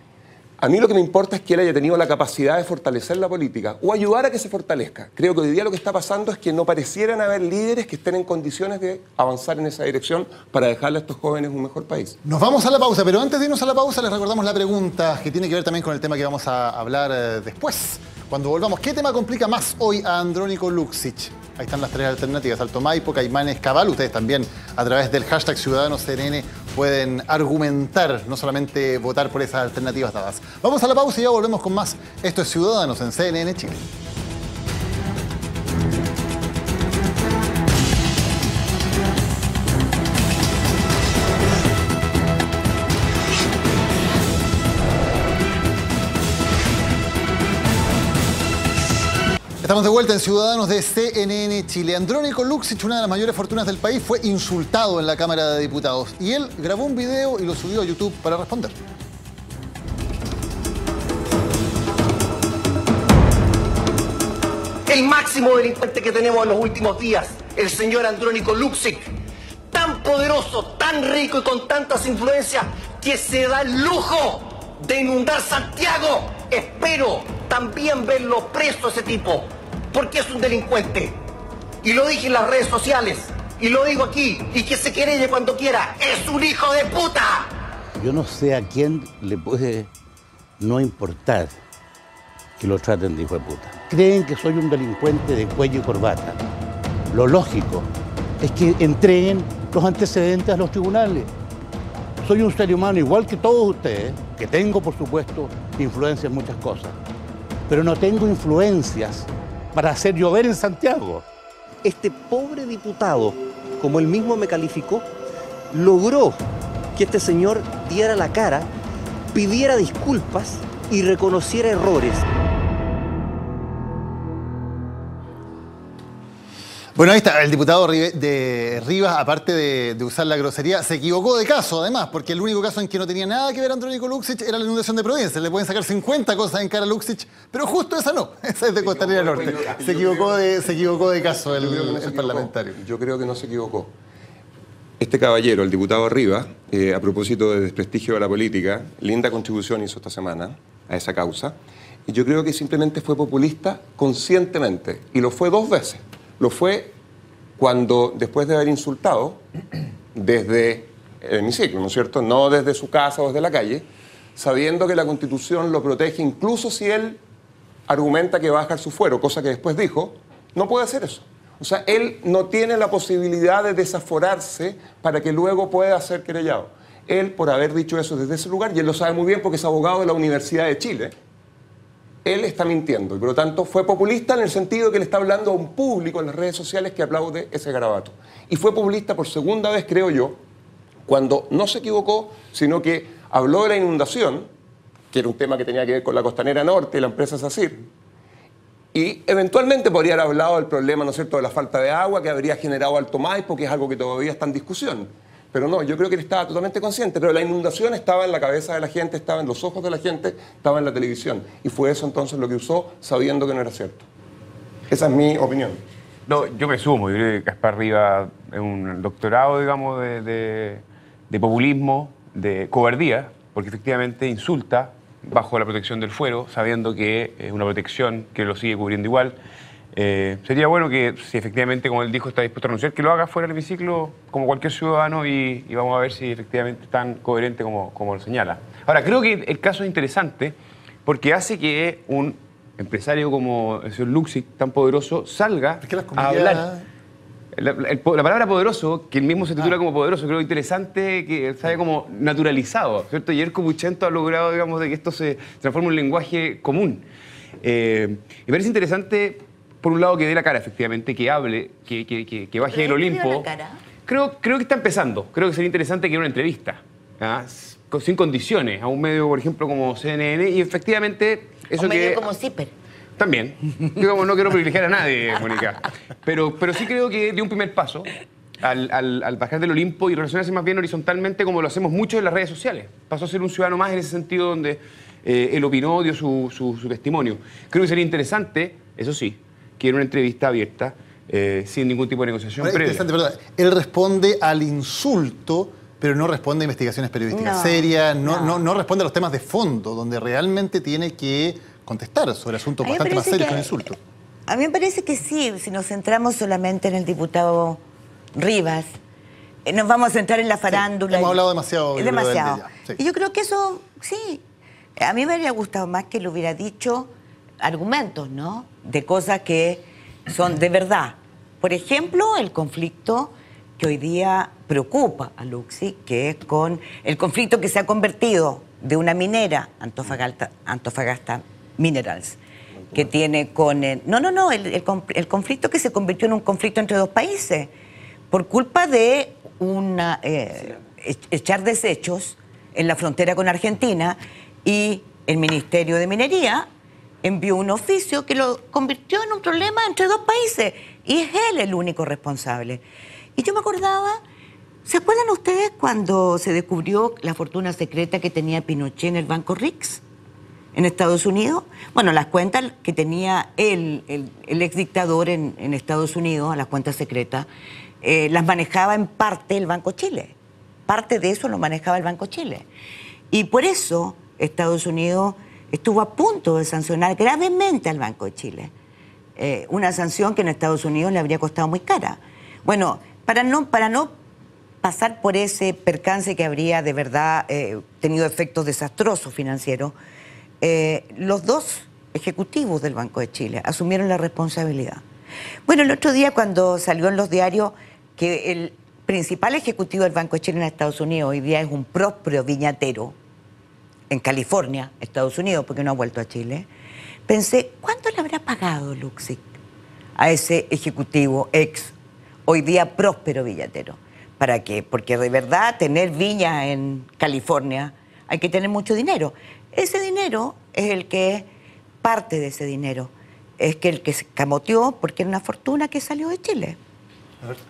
A mí lo que me importa es que él haya tenido la capacidad de fortalecer la política o ayudar a que se fortalezca. Creo que hoy día lo que está pasando es que no parecieran haber líderes que estén en condiciones de avanzar en esa dirección para dejarle a estos jóvenes un mejor país. Nos vamos a la pausa, pero antes de irnos a la pausa les recordamos la pregunta que tiene que ver también con el tema que vamos a hablar eh, después. Cuando volvamos, ¿qué tema complica más hoy a Andrónico Luksic? Ahí están las tres alternativas: Alto Maipo, Caimanes, Cabal. Ustedes también, a través del hashtag Ciudadanos C N N, pueden argumentar, no solamente votar por esas alternativas dadas. Vamos a la pausa y ya volvemos con más. Esto es Ciudadanos en C N N Chile. Estamos de vuelta en Ciudadanos de C N N Chile. Andrónico Luksic, una de las mayores fortunas del país, fue insultado en la Cámara de Diputados. Y él grabó un video y lo subió a YouTube para responder. El máximo delincuente que tenemos en los últimos días, el señor Andrónico Luksic, tan poderoso, tan rico y con tantas influencias que se da el lujo de inundar Santiago. Espero también verlo preso ese tipo. porque es un delincuente. Y lo dije en las redes sociales, y lo digo aquí, y que se querelle cuando quiera. ¡Es un hijo de puta! Yo no sé a quién le puede no importar que lo traten de hijo de puta. Creen que soy un delincuente de cuello y corbata. Lo lógico es que entreguen los antecedentes a los tribunales. Soy un ser humano igual que todos ustedes, que tengo, por supuesto, influencia en muchas cosas, pero no tengo influencias para hacer llover en Santiago. Este pobre diputado, como él mismo me calificó, logró que este señor diera la cara, pidiera disculpas y reconociera errores. Bueno, ahí está, el diputado de Rivas, aparte de, de usar la grosería, se equivocó de caso, además, porque el único caso en que no tenía nada que ver Andrónico Luksic era la inundación de Providencia. Le pueden sacar cincuenta cosas en cara a Luksic, pero justo esa no, esa es de Costanera Norte. Se equivocó de, se equivocó de caso el, el parlamentario. Yo creo que no se equivocó. Este caballero, el diputado Rivas, eh, a propósito de desprestigio de la política, linda contribución hizo esta semana a esa causa, y yo creo que simplemente fue populista conscientemente, y lo fue dos veces. Lo fue cuando, después de haber insultado desde el hemiciclo, ¿no es cierto? No desde su casa o desde la calle, sabiendo que la Constitución lo protege, incluso si él argumenta que va a dejar su fuero, cosa que después dijo, no puede hacer eso. O sea, él no tiene la posibilidad de desaforarse para que luego pueda ser querellado. Él, por haber dicho eso desde ese lugar, y él lo sabe muy bien porque es abogado de la Universidad de Chile, él está mintiendo y por lo tanto fue populista en el sentido de que le está hablando a un público en las redes sociales que aplaude ese garabato. Y fue populista por segunda vez, creo yo, cuando no se equivocó, sino que habló de la inundación, que era un tema que tenía que ver con la Costanera Norte y la empresa SACIR, y eventualmente podría haber hablado del problema, ¿no es cierto?, de la falta de agua que habría generado Alto Maipo, que es algo que todavía está en discusión. Pero no, yo creo que él estaba totalmente consciente, pero la inundación estaba en la cabeza de la gente, estaba en los ojos de la gente, estaba en la televisión. Y fue eso entonces lo que usó, sabiendo que no era cierto. Esa es mi opinión. No, yo me sumo. Yo creo que Gaspar Rivas es un doctorado, digamos, de, de, de populismo, de cobardía, porque efectivamente insulta bajo la protección del fuero, sabiendo que es una protección que lo sigue cubriendo igual. Eh, sería bueno que, si efectivamente, como él dijo, está dispuesto a renunciar, que lo haga fuera del hemiciclo como cualquier ciudadano y, y vamos a ver si efectivamente es tan coherente como, como lo señala. Ahora, creo que el caso es interesante porque hace que un empresario como el señor Luksic, tan poderoso, salga a hablar. La, la, la palabra poderoso, que él mismo se titula ah. como poderoso, creo interesante que se haya como naturalizado, ¿cierto? Y Yerko Puchento ha logrado, digamos, de que esto se transforme en un lenguaje común. Eh, me parece interesante, por un lado, que dé la cara, efectivamente, que hable, que, que, que, que baje del Olimpo. Creo, creo que está empezando. Creo que sería interesante que en una entrevista, ¿ah? sin condiciones, a un medio, por ejemplo, como C N N, y efectivamente eso un medio que... como Zipper. También. Yo como no quiero privilegiar a nadie, Mónica. Pero, pero sí creo que dio un primer paso al, al, al bajar del Olimpo y relacionarse más bien horizontalmente como lo hacemos muchos en las redes sociales. Pasó a ser un ciudadano más en ese sentido donde eh, él opinó, dio su, su, su testimonio. Creo que sería interesante, eso sí, que en una entrevista abierta, eh, sin ningún tipo de negociación Ahora, previa. Interesante, ¿verdad? Él responde al insulto, pero no responde a investigaciones periodísticas No, serias, no, no. no, no responde a los temas de fondo, donde realmente tiene que contestar sobre asuntos bastante más serios que un insulto. A mí me parece que sí, si nos centramos solamente en el diputado Rivas, eh, nos vamos a centrar en la farándula. Sí, hemos y, hablado demasiado. Es demasiado. De ya, sí. Y yo creo que eso, sí, a mí me habría gustado más que le hubiera dicho argumentos, ¿no? De cosas que son de verdad. Por ejemplo, el conflicto que hoy día preocupa a Luksic, que es con el conflicto que se ha convertido de una minera, Antofagasta, Antofagasta Minerals, que tiene con... El, no, no, no, el, el, el conflicto que se convirtió en un conflicto entre dos países, por culpa de una, eh, echar desechos en la frontera con Argentina, y el Ministerio de Minería envió un oficio que lo convirtió en un problema entre dos países, y es él el único responsable. Y yo me acordaba, ¿se acuerdan ustedes cuando se descubrió la fortuna secreta que tenía Pinochet en el Banco Rix, en Estados Unidos? Bueno, las cuentas que tenía él, el, el ex dictador en, en Estados Unidos, las cuentas secretas, eh, las manejaba en parte el Banco Chile. Parte de eso lo manejaba el Banco Chile. Y por eso Estados Unidos estuvo a punto de sancionar gravemente al Banco de Chile. eh, una sanción que en Estados Unidos le habría costado muy cara. Bueno, para no, para no pasar por ese percance que habría de verdad eh, tenido efectos desastrosos financieros, eh, los dos ejecutivos del Banco de Chile asumieron la responsabilidad. Bueno, el otro día cuando salió en los diarios que el principal ejecutivo del Banco de Chile en Estados Unidos hoy día es un próspero viñatero en California, Estados Unidos, porque no ha vuelto a Chile, pensé, ¿cuánto le habrá pagado Luksic a ese ejecutivo ex, hoy día próspero viñatero? ¿Para qué? Porque de verdad tener viña en California hay que tener mucho dinero. Ese dinero es el que, parte de ese dinero, es que el que se camoteó porque era una fortuna que salió de Chile. A ver.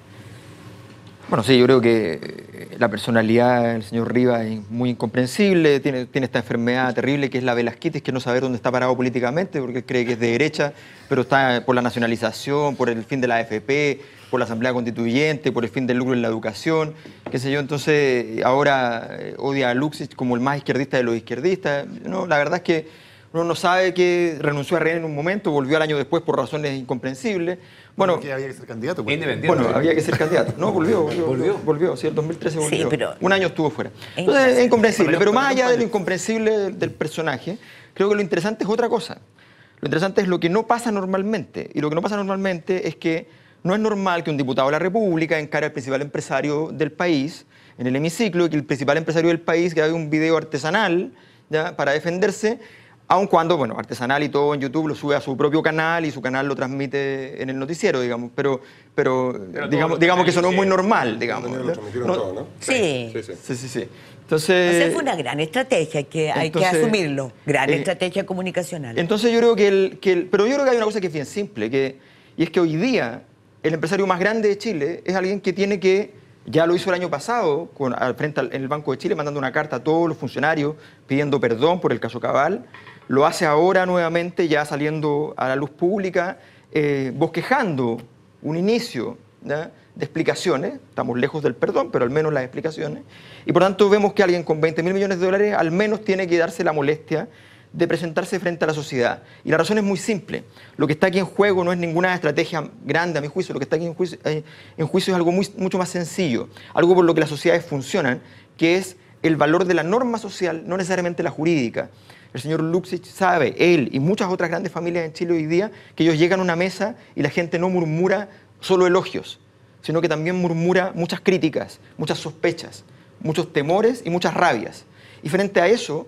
Bueno, sí, yo creo que la personalidad del señor Rivas es muy incomprensible, tiene, tiene esta enfermedad terrible que es la velasquitis, que no saber dónde está parado políticamente, porque cree que es de derecha, pero está por la nacionalización, por el fin de la A F P, por la Asamblea Constituyente, por el fin del lucro en la educación, qué sé yo. Entonces ahora odia a Luksic como el más izquierdista de los izquierdistas. No, la verdad es que uno no sabe que renunció a Rehn en un momento, volvió al año después por razones incomprensibles. Bueno, porque había que ser candidato. Pues. Bueno, había que ser candidato. No, volvió, volvió, volvió, volvió, sí, el dos mil trece volvió. Sí, pero un año estuvo fuera. Entonces es incomprensible, pero más allá de lo incomprensible del personaje, creo que lo interesante es otra cosa. Lo interesante es lo que no pasa normalmente. Y lo que no pasa normalmente es que no es normal que un diputado de la República encare al principal empresario del país en el hemiciclo y que el principal empresario del país grabe un video artesanal, ¿ya?, para defenderse, aun cuando, bueno, artesanal y todo en YouTube lo sube a su propio canal y su canal lo transmite en el noticiero, digamos, pero, pero, pero digamos, digamos que eso no es muy normal, digamos. Lo transmitieron ¿no? todo, ¿no? Sí. Sí, sí. Sí, sí, sí. Entonces, o sea, fue una gran estrategia, que hay entonces, que asumirlo, gran eh, estrategia comunicacional. Entonces yo creo que el, que el... Pero yo creo que hay una cosa que es bien simple, que, y es que hoy día el empresario más grande de Chile es alguien que tiene que, ya lo hizo el año pasado, con, al frente al, en el Banco de Chile, mandando una carta a todos los funcionarios pidiendo perdón por el caso Cabal. Lo hace ahora nuevamente, ya saliendo a la luz pública, eh, bosquejando un inicio, ¿ya?, de explicaciones. Estamos lejos del perdón, pero al menos las explicaciones. Y por tanto vemos que alguien con veinte mil millones de dólares al menos tiene que darse la molestia de presentarse frente a la sociedad. Y la razón es muy simple. Lo que está aquí en juego no es ninguna estrategia grande, a mi juicio. Lo que está aquí en juicio, eh, en juicio es algo muy, mucho más sencillo. Algo por lo que las sociedades funcionan, que es el valor de la norma social, no necesariamente la jurídica. El señor Luksic sabe, él y muchas otras grandes familias en Chile hoy día, que ellos llegan a una mesa y la gente no murmura solo elogios, sino que también murmura muchas críticas, muchas sospechas, muchos temores y muchas rabias. Y frente a eso,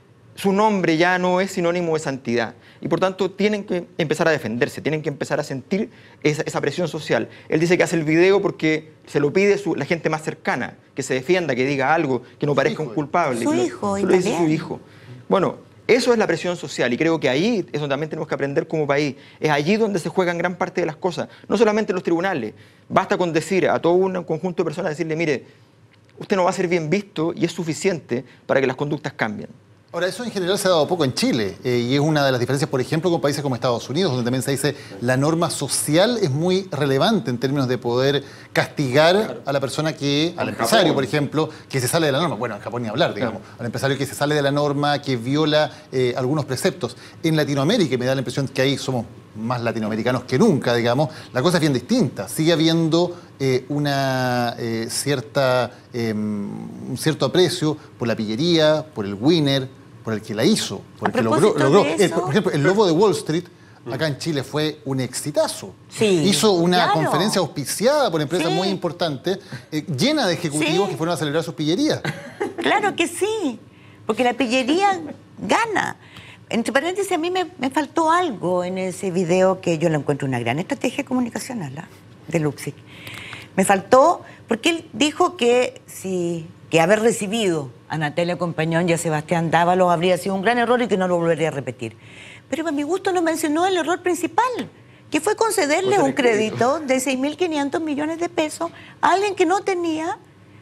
su nombre ya no es sinónimo de santidad. Y por tanto tienen que empezar a defenderse, tienen que empezar a sentir esa, esa presión social. Él dice que hace el video porque se lo pide su, la gente más cercana, que se defienda, que diga algo, que no parezca un culpable. Su hijo, lo, lo dice su hijo. Bueno, eso es la presión social y creo que ahí es donde también tenemos que aprender como país. Es allí donde se juegan gran parte de las cosas. No solamente en los tribunales. Basta con decir a todo un conjunto de personas, decirle, mire, usted no va a ser bien visto y es suficiente para que las conductas cambien. Ahora, eso en general se ha dado poco en Chile eh, y es una de las diferencias, por ejemplo, con países como Estados Unidos, donde también se dice la norma social es muy relevante en términos de poder castigar claro. a la persona que, al empresario, Japón. por ejemplo, que se sale de la norma. Bueno, en Japón ni hablar, digamos. Claro. Al empresario que se sale de la norma, que viola eh, algunos preceptos. En Latinoamérica, me da la impresión que ahí somos más latinoamericanos que nunca, digamos, la cosa es bien distinta. Sigue habiendo eh, una eh, cierta, eh, un cierto aprecio por la pillería, por el winner, por el que la hizo, por el que logró. logró. El, por ejemplo, el Lobo de Wall Street, acá en Chile, fue un exitazo. Sí, hizo una claro. conferencia auspiciada por empresas sí. muy importantes, eh, llena de ejecutivos sí. que fueron a celebrar sus pillerías. Claro que sí, porque la pillería gana. Entre paréntesis, a mí me, me faltó algo en ese video que yo lo encuentro una gran estrategia comunicacional, ¿eh?, de Luksic. Me faltó, porque él dijo que si... que haber recibido a Natalia Compañón y a Sebastián Dávalos habría sido un gran error y que no lo volvería a repetir. Pero a mi gusto no mencionó el error principal, que fue concederle un crédito de seis mil quinientos millones de pesos a alguien que no tenía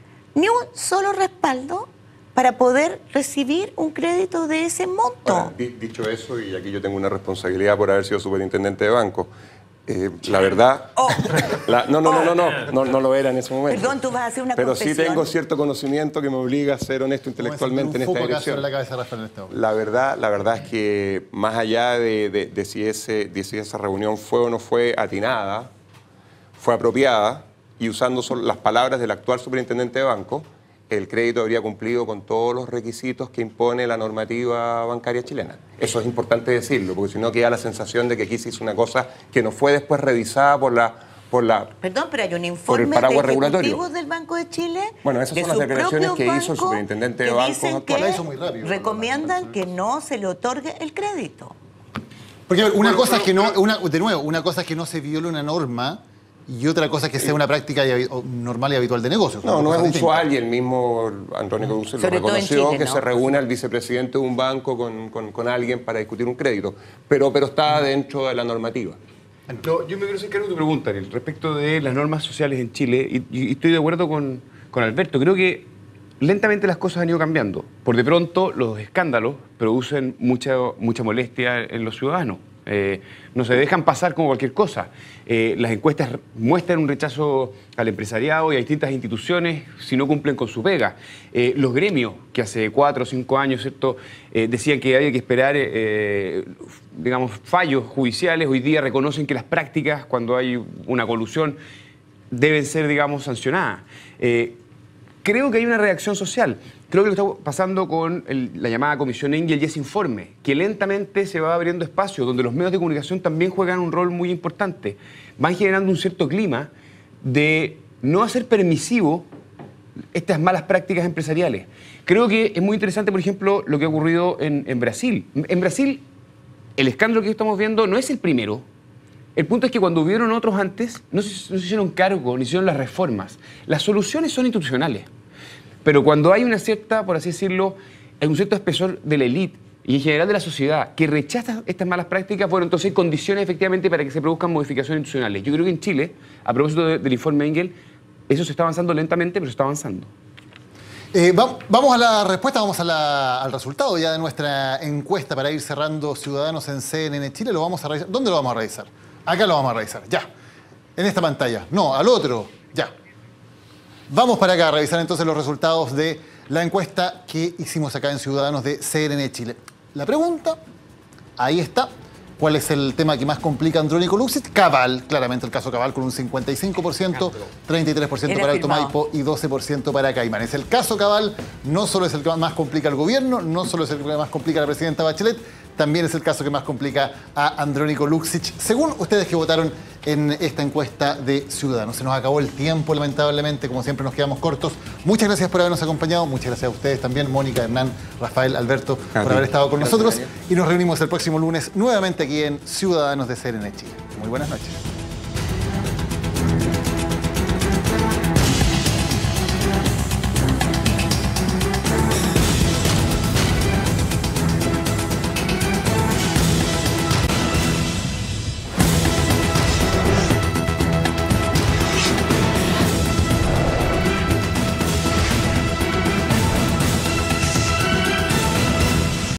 ni un solo respaldo para poder recibir un crédito de ese monto. Ahora, dicho eso, y aquí yo tengo una responsabilidad por haber sido superintendente de banco, Eh, la verdad... Oh. La, no, no, no, no, no, no, no lo era en ese momento. Perdón, tú vas a hacer una Pero confesión. sí tengo cierto conocimiento que me obliga a ser honesto intelectualmente en esta dirección. La, cabeza de Rafael en este momento. la verdad, la verdad es que más allá de, de, de, si ese, de si esa reunión fue o no fue atinada, fue apropiada, y usando solo las palabras del actual superintendente de banco, el crédito habría cumplido con todos los requisitos que impone la normativa bancaria chilena. Eso es importante decirlo, porque si no queda la sensación de que aquí se hizo una cosa que no fue después revisada por la... Por la Perdón, pero hay un informe por el paraguas de ejecutivos regulatorio del Banco de Chile. Bueno, esas de son las su declaraciones propio que hizo el banco, superintendente de que bancos dicen actual. que La hizo muy rápido. recomiendan que no se le otorgue el crédito. Porque una cosa es que no, una, de nuevo, una cosa es que no se viole una norma y otra cosa es que sea una práctica y, normal y habitual de negocios. No, no es distintas. usual, y el mismo Andrónico Dussel lo reconoció, Chile, que ¿no? se reúne el vicepresidente de un banco con, con, con alguien para discutir un crédito, pero, pero está dentro de la normativa. No, yo me quiero hacer cargo de tu pregunta, Ariel, respecto de las normas sociales en Chile, y, y estoy de acuerdo con, con Alberto. Creo que lentamente las cosas han ido cambiando. Por de pronto, los escándalos producen mucha, mucha molestia en los ciudadanos. Eh, no se dejan pasar como cualquier cosa. Eh, las encuestas muestran un rechazo al empresariado y a distintas instituciones si no cumplen con su pega. Eh, los gremios, que hace cuatro o cinco años, ¿cierto?, eh, decían que había que esperar, eh, digamos, fallos judiciales, hoy día reconocen que las prácticas, cuando hay una colusión, deben ser, digamos, sancionadas. Eh, creo que hay una reacción social. Creo que lo está pasando con el, la llamada Comisión Engel y ese informe, que lentamente se va abriendo espacio, donde los medios de comunicación también juegan un rol muy importante. Van generando un cierto clima de no hacer permisivo estas malas prácticas empresariales. Creo que es muy interesante, por ejemplo, lo que ha ocurrido en, en Brasil. En Brasil, el escándalo que estamos viendo no es el primero. El punto es que cuando hubieron otros antes, no se, no se hicieron cargo, ni se hicieron las reformas. Las soluciones son institucionales. Pero cuando hay una cierta, por así decirlo, hay un cierto espesor de la élite y en general de la sociedad que rechaza estas malas prácticas, bueno, entonces hay condiciones efectivamente para que se produzcan modificaciones institucionales. Yo creo que en Chile, a propósito de, del informe Engel, eso se está avanzando lentamente, pero se está avanzando. Eh, va, vamos a la respuesta, vamos a la, al resultado ya de nuestra encuesta para ir cerrando Ciudadanos en C N N Chile. Lo vamos a revisar. ¿Dónde lo vamos a revisar? Acá lo vamos a revisar, ya. En esta pantalla. No, al otro, ya. Vamos para acá a revisar entonces los resultados de la encuesta que hicimos acá en Ciudadanos de C N N Chile. La pregunta, ahí está. ¿Cuál es el tema que más complica a Andrónico Luxich? Cabal, claramente el caso Cabal con un cincuenta y cinco por ciento, treinta y tres por ciento para Alto Maipo y doce por ciento para Caimán. Es el caso Cabal, no solo es el que más complica al gobierno, no solo es el que más complica a la presidenta Bachelet, también es el caso que más complica a Andrónico Luxich, según ustedes que votaron en esta encuesta de Ciudadanos. Se nos acabó el tiempo, lamentablemente, como siempre nos quedamos cortos. Muchas gracias por habernos acompañado, muchas gracias a ustedes también, Mónica, Hernán, Rafael, Alberto, por haber estado con nosotros. Y nos reunimos el próximo lunes nuevamente aquí en Ciudadanos de C N N Chile. Muy buenas noches.